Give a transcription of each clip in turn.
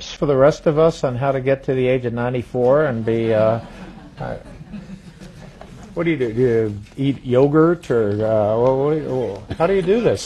for the rest of us on how to get to the age of 94 and be, what do you do? Do you eat yogurt or how do you do this?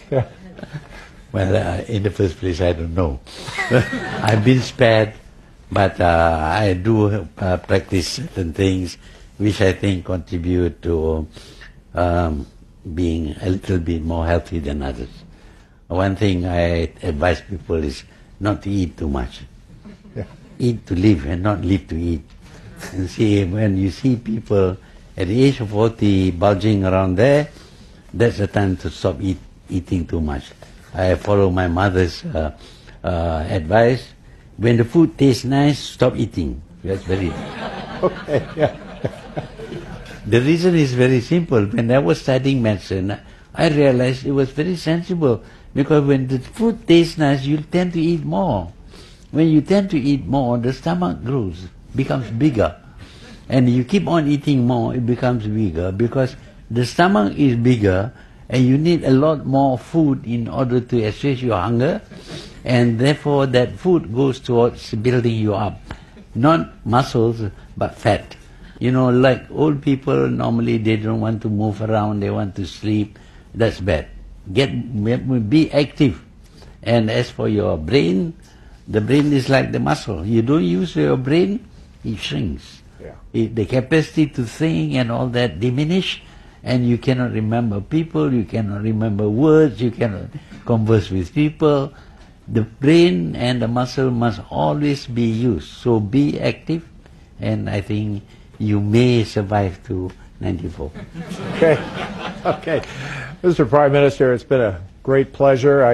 Well, in the first place, I don't know. I've been spared, but I do practice certain things which I think contribute to being a little bit more healthy than others. One thing I advise people is not to eat too much. Yeah. Eat to live and not live to eat. And see, when you see people at the age of 40 bulging around there, that's the time to stop eating too much. I follow my mother's advice. When the food tastes nice, stop eating. That's very... Okay, yeah. The reason is very simple. When I was studying medicine, I realized it was very sensible, because when the food tastes nice, you tend to eat more. When you tend to eat more, the stomach grows, becomes bigger. And you keep on eating more, it becomes bigger, because the stomach is bigger and you need a lot more food in order to assuage your hunger, and therefore that food goes towards building you up. Not muscles, but fat. You know, like old people, normally they don't want to move around, they want to sleep. That's bad. Be active. And as for your brain, the brain is like the muscle. You don't use your brain, it shrinks. Yeah. The capacity to think and all that diminish, and you cannot remember people, you cannot remember words, you cannot converse with people. The brain and the muscle must always be used. So be active, and I think you may survive to 94. Okay. Okay. Mr. Prime Minister, it's been a great pleasure.